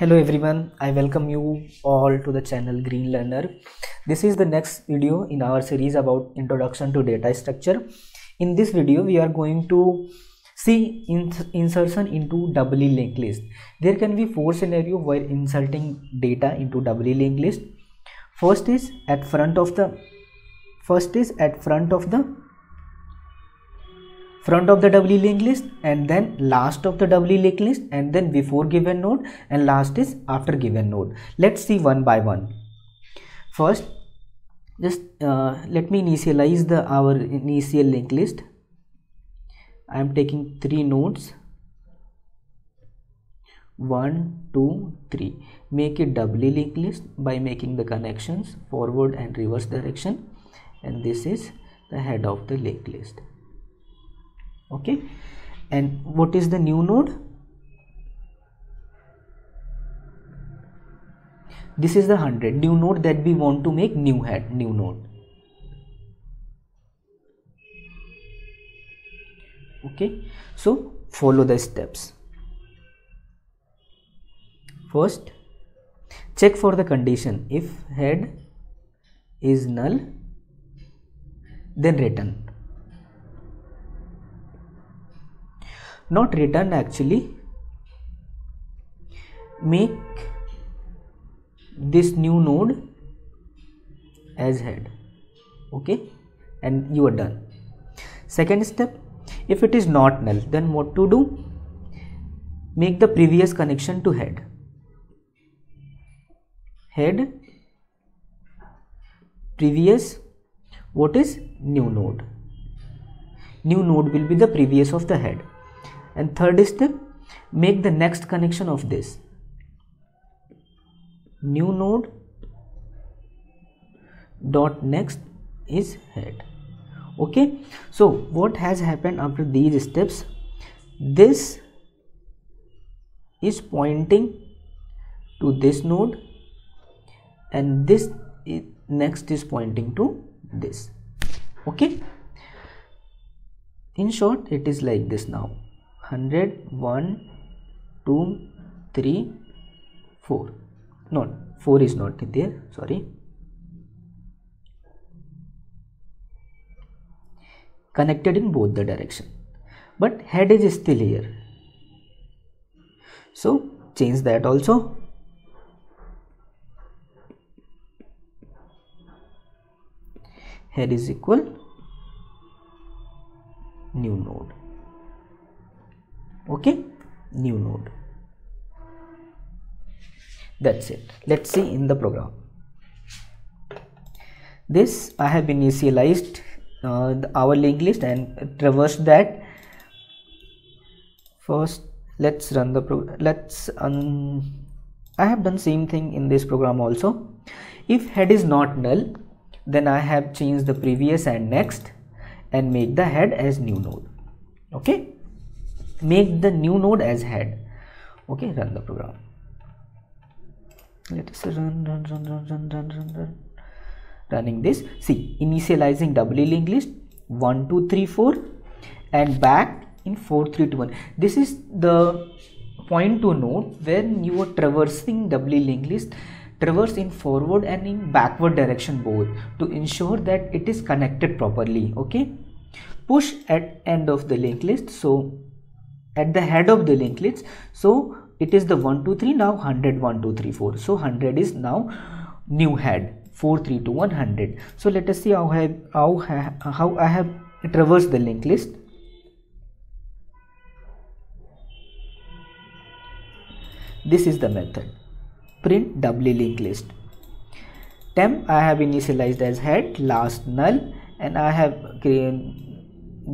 Hello everyone, I welcome you all to the channel Green Learner. This is the next video in our series about introduction to data structure. In this video we are going to see insertion into doubly linked list. There can be four scenarios while inserting data into doubly linked list. First is at front of the doubly linked list, and then last of the doubly linked list, and then before given node, and last is after given node. Let's see one by one. First, just let me initialize our initial linked list. I am taking three nodes, 1, 2, 3. Make it doubly linked list by making the connections forward and reverse direction, and this is the head of the linked list. Okay, and what is the new node? This is the 100 new node that we want to make new node. Okay, so follow the steps. First, check for the condition. If head is null, then return. Not return, actually make this new node as head. Okay, and you are done. Second step, if it is not null, then what to do? Make the previous connection to head. Head previous, what is new node? New node will be the previous of the head. And third step, make the next connection of this new node dot next is head. Okay, so what has happened after these steps? This is pointing to this node, and this next is pointing to this. Okay, in short, it is like this now. 100, 1, 2, 3, 4. No, 4 is not there, sorry. Connected in both the direction, but head is still here. So change that also. Head is equal new node. Okay, new node. That's it. Let's see in the program. This I have initialized our linked list and traversed that. First, let's run the program. I have done same thing in this program also. If head is not null, then I have changed the previous and next and make the head as new node. Okay, make the new node as head. Okay, run the program. Let us run. Running this. See, initializing doubly linked list 1, 2, 3, 4 and back in 4, 3, 2, 1. This is the point to note when you are traversing doubly linked list. Traverse in forward and in backward direction both to ensure that it is connected properly. Okay, push at end of the linked list, so at the head of the linked list, so it is the 1, 2, 3, now 100, 1, 2, 3, 4. So 100 is now new head, 4, 3, 2, 1, 100. So let us see how I have traversed the linked list. This is the method. Print doubly linked list. Temp I have initialized as head, last null, and I have created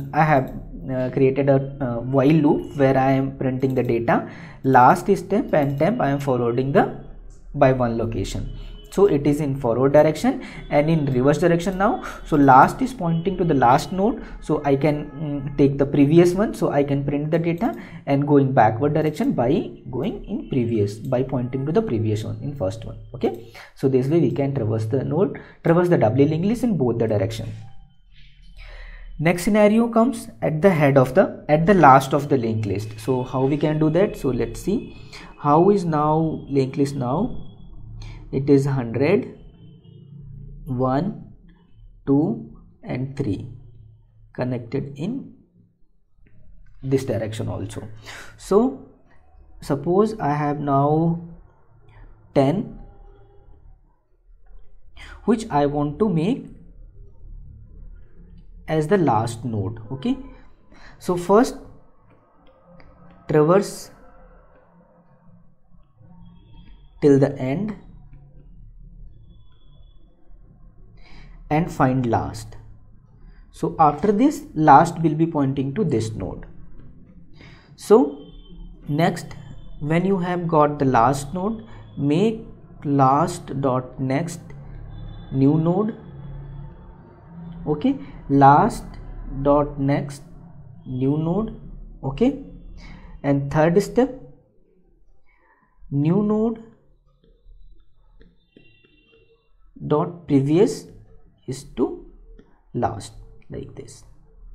a while loop where I am printing the data. Last is temp, and temp I am forwarding by one location. So it is in forward direction and in reverse direction now. So last is pointing to the last node, so I can take the previous one, so I can print the data, and going backward direction by going in previous by pointing to the previous one in first one. Okay, so this way we can traverse the doubly linked list in both the direction. Next scenario comes at the last of the linked list. So how we can do that? So let's see how is now linked list now. It is 100, 1, 2 and 3 connected in this direction also. So suppose I have now 10 which I want to make as the last node. Okay, so first traverse till the end and find last. So after this, last will be pointing to this node. So next, when you have got the last node, make last dot next new node. Okay, last dot next new node. Okay, and third step, new node dot previous is to last, like this.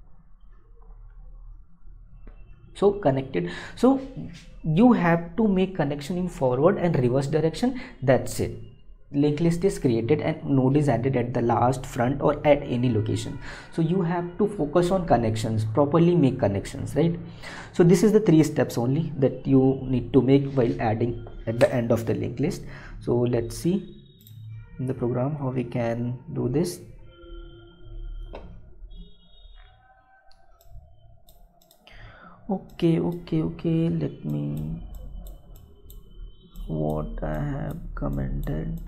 So connected. So you have to make connection in forward and reverse direction. That's it. Linked list is created and node is added at the last, front or at any location. So you have to focus on connections, properly make connections, right? So this is the 3 steps only that you need to make while adding at the end of the linked list. So let's see in the program how we can do this. Okay, let me, what I have commented,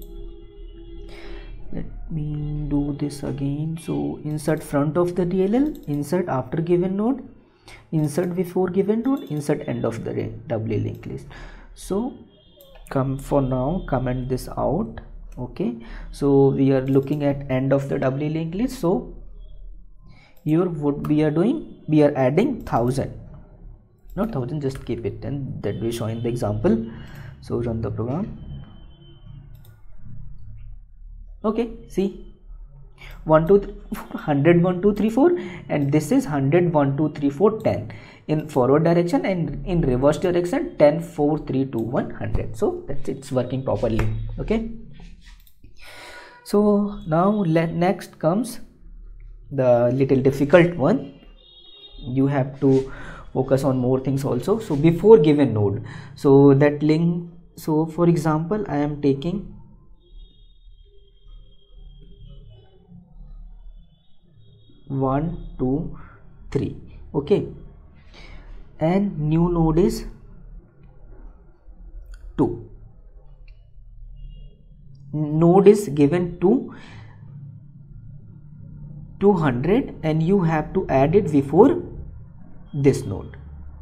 let me do this again. So insert front of the DLL, insert after given node, insert before given node, insert end of the doubly linked list. So for now comment this out. Okay, so we are looking at end of the doubly linked list. So here what we are doing, we are adding 1000, not 1000, just keep it, and that we show in the example. So run the program. Okay, see 1 2 3, 100 1 2 3 4, and this is 100 1 2 3 4 10 in forward direction, and in reverse direction 10 4 3 2 1 100. So that's it's working properly. Okay, so now next comes the little difficult one. You have to focus on more things also. So before given node, so that link, so for example I am taking one, 2, 3. Okay, and new node is 2. Node is given to 200 and you have to add it before this node.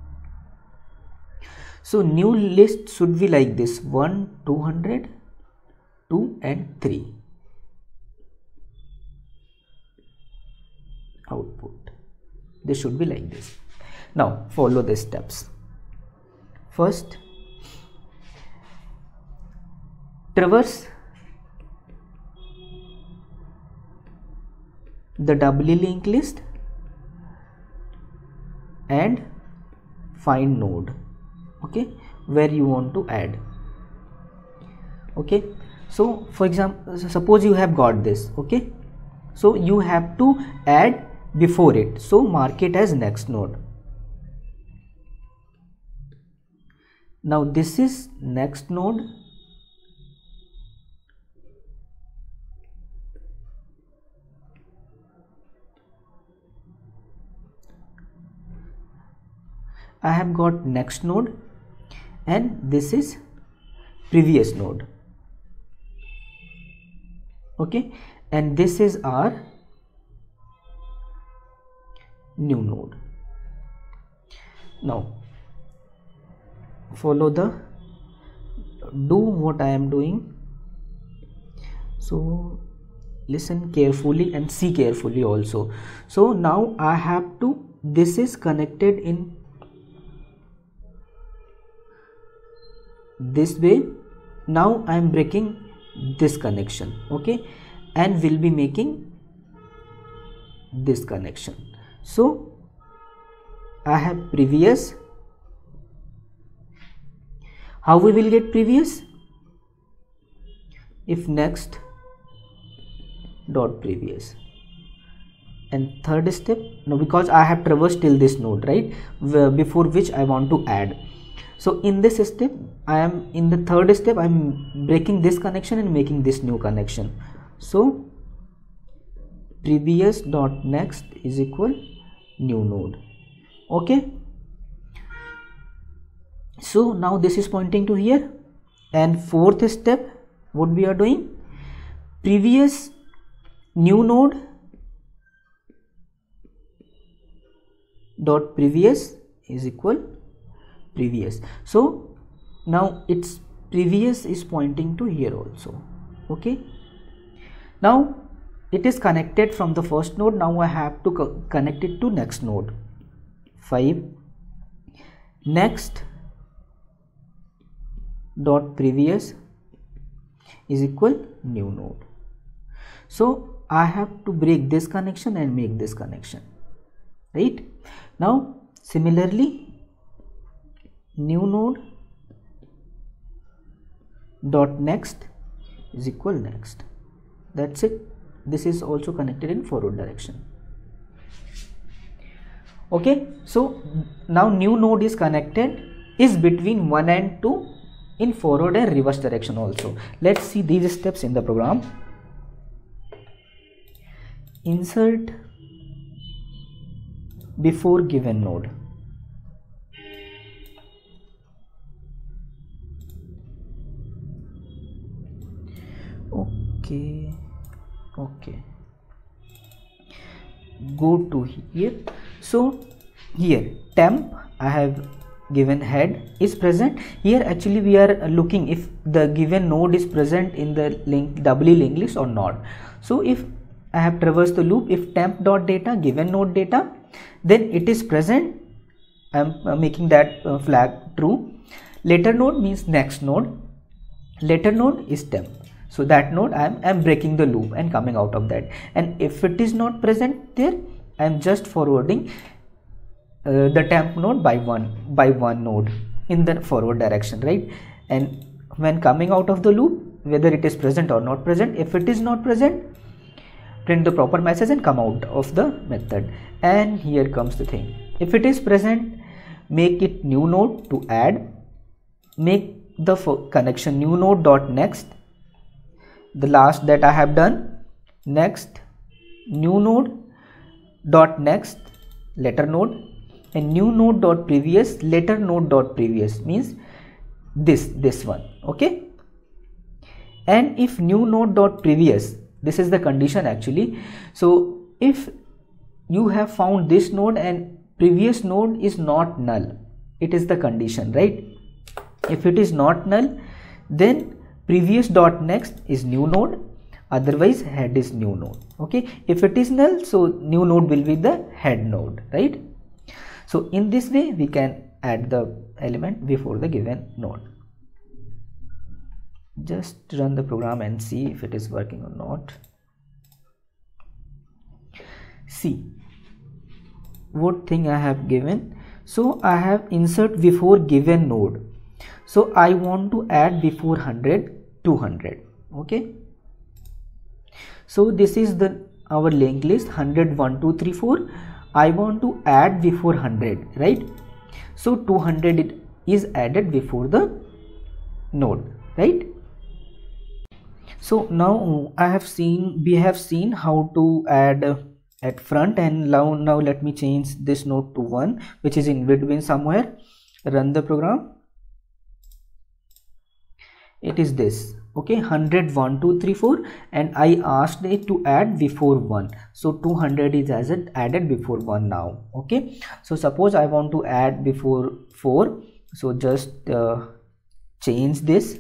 So new list should be like this: 1 200 2 and 3. Output, this should be like this. Now follow the steps. First, traverse the doubly linked list and find node, okay, where you want to add. Okay, so for example, suppose you have got this. Okay, so you have to add before it, so mark it as next node. Now this is next node, I have got next node, and this is previous node. Okay, and this is our new node. Now follow the, do what I am doing. So listen carefully and see carefully also. So now I have to, this is connected in this way. Now I am breaking this connection, okay, and will be making this connection. So I have previous. How we will get previous? If next dot previous. And third step, no, because I have traversed till this node, right, before which I want to add. So in this step, I am in the third step, I am breaking this connection and making this new connection. So previous dot next is equal new node. Okay, so now this is pointing to here. And fourth step, what we are doing, previous new node dot previous is equal previous. So now its previous is pointing to here also. Okay, now it is connected from the first node. Now I have to connect it to next node. 5 next dot previous is equal new node. So I have to break this connection and make this connection, right? Now similarly, new node dot next is equal next. That's it. This is also connected in forward direction. Okay, so now new node is connected, is between 1 and 2 in forward and reverse direction also. Let's see these steps in the program. Insert before given node. Okay, go to here. So here temp, I have given head is present. Here actually we are looking if the given node is present in the doubly linked list or not. So if I have traversed the loop, if temp dot data given node data, then it is present. I am making that flag true. Later node means next node. Later node is temp. So that node I am breaking the loop and coming out of that. And if it is not present there, I am just forwarding the temp node by one node in the forward direction, right? And when coming out of the loop, whether it is present or not present, if it is not present, print the proper message and come out of the method. And here comes the thing, if it is present, make it new node to add, make the connection new node dot next, the last that I have done, next new node dot next letter node, and new node dot previous letter node dot previous means this one. Okay, and if new node dot previous, this is the condition actually. So if you have found this node and previous node is not null, it is the condition, right? If it is not null, then previous dot next is new node, otherwise head is new node. Okay, if it is null, so new node will be the head node, right? So in this way we can add the element before the given node. Just run the program and see if it is working or not. See what thing I have given. So I have insert before given node. So I want to add before 100 200. Okay, so this is the our linked list 100 1 2 3 4. I want to add before 100, right? So 200 is added before the node, right? So now we have seen how to add at front, and now let me change this node to 1, which is in between somewhere. Run the program. It is this. Okay, 100 1 2 3 4, and I asked it to add before 1, so 200 is as it added before 1 now. Okay, so suppose I want to add before 4, so just change this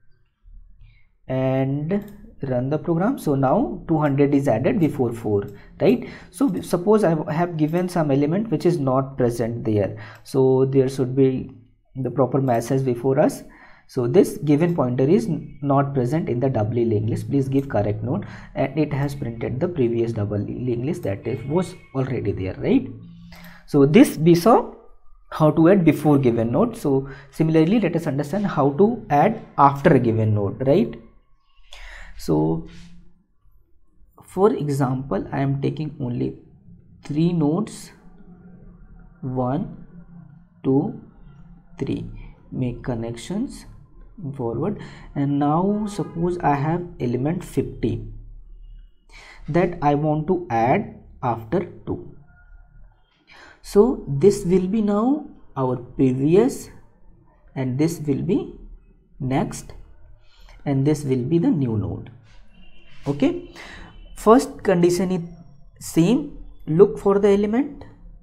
and run the program. So now 200 is added before 4, right? So suppose I have given some element which is not present there, so there should be the proper message before us. So just change this and run the program. So now 200 is added before 4, right? So suppose I have given some element which is not present there, so there should be the proper message before us. So just change this and run the program. So now 200 is added before 4, right? So suppose I have given some element which is not present there, so there should be the proper message before us. So this given pointer is not present in the doubly linked list. Please give correct note, and it has printed the previous doubly linked list that was already there, right? So this we saw how to add before given node. So similarly, let us understand how to add after a given node, right? So for example, I am taking only 3 nodes, 1, 2, 3, make connections forward, and now suppose I have element 50 that I want to add after 2. So this will be now our previous, and this will be next, and this will be the new node. Okay, first condition is same, look for the element,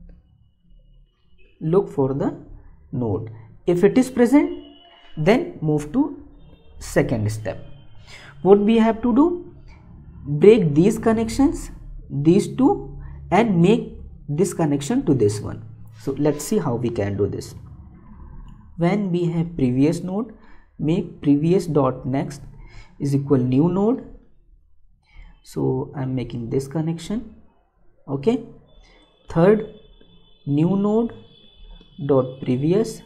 look for the node. If it is present, then move to second step. What we have to do? Break these connections, these two, and make this connection to this one. So let's see how we can do this. When we have previous node, make previous dot next is equal new node. So I'm making this connection. Okay, third, new node dot previous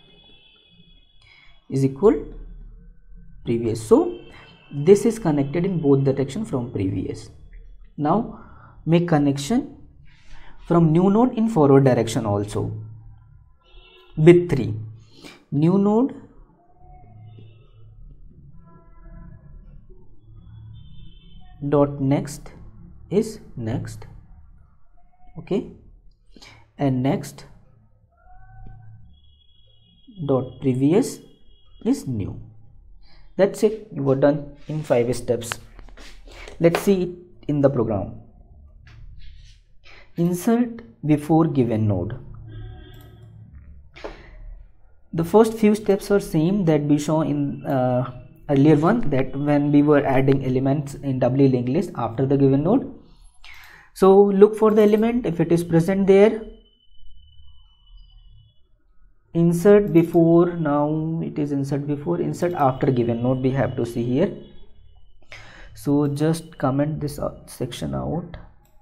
is equal previous. So this is connected in both direction from previous. Now make connection from new node in forward direction also with 3. New node dot next is next, okay, and next dot previous is new. That's it. You were done in 5 steps. Let's see it in the program. Insert before given node. The first few steps are same that we saw in earlier one, that when we were adding elements in doubly linked list after the given node. So look for the element. If it is present there, insert before. Now it is insert before, insert after given node we have to see here. So just comment this section out,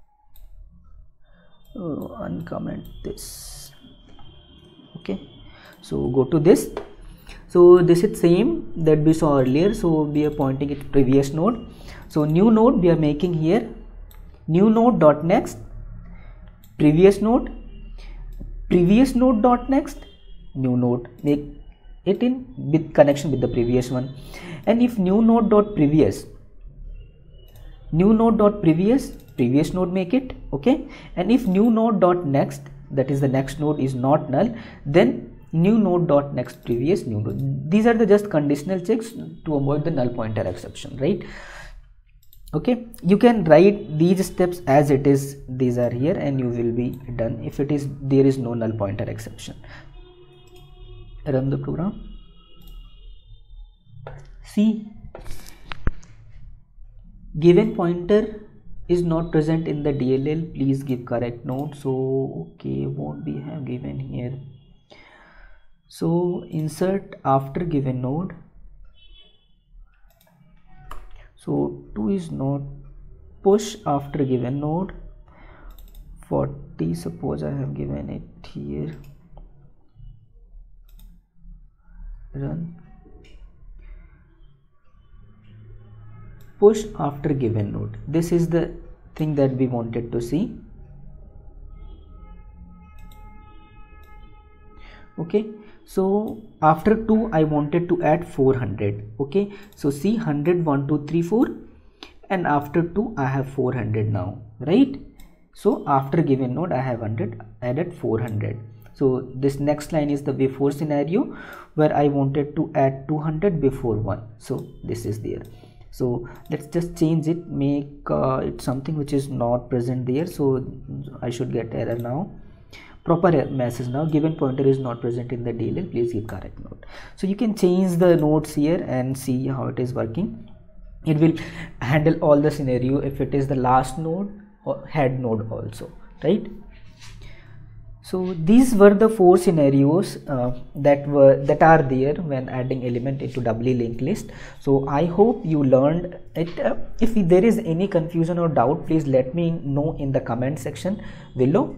uncomment this. Okay, so go to this. So this is same that we saw earlier. So we are pointing it to previous node. So new node we are making here, new node dot next, previous node dot next, new node, make it in with connection with the previous one. And if new node dot previous, previous node make it, okay. And if new node dot next, that is the next node, is not null, then new node dot next previous new node. These are the just conditional checks to avoid the null pointer exception, right? Okay, you can write these steps as it is, these are here, and you will be done if it is there is no null pointer exception. Run the program. See, given pointer is not present in the DLL. Please give correct note. So okay, what we have given here? So insert after given node. So 2 is not, push after given node. 40, suppose I have given it here. Run. Push after given node. This is the thing that we wanted to see. Okay, so after 2 I wanted to add 400. Okay, so see 100, 1, 2, 3, 4, and after 2 I have 400 now, right? So after given node I have 100, added 400. So this next line is the before scenario where I wanted to add 200 before 1. So this is there. So let's just change it, make it something which is not present there. So I should get error now. Proper message now, given pointer is not present in the DLL, please give correct note. So you can change the notes here and see how it is working. It will handle all the scenario if it is the last node or head node also, right? So these were the 4 scenarios that are there when adding element into doubly linked list. So I hope you learned it. If there is any confusion or doubt, please let me know in the comment section below.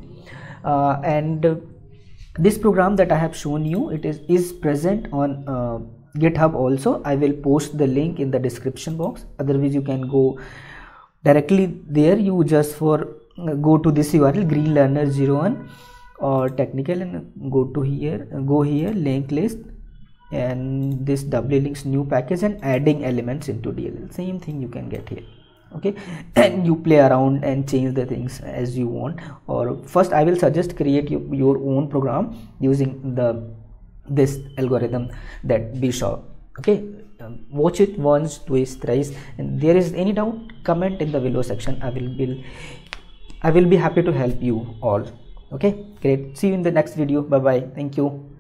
This program that I have shown you, it is present on GitHub also. I will post the link in the description box. Otherwise you can go directly there. You just go to this URL greenlearner01 or technical and go here linked list, and this doubly links new package and adding elements into DLL. Same thing you can get here. Okay, and you play around and change the things as you want. Or first I will suggest create your own program using this algorithm that we saw. Okay, watch it once, twice, thrice, and there is any doubt, comment in the below section. I will be happy to help you all. Okay, great. See you in the next video. Bye bye. Thank you.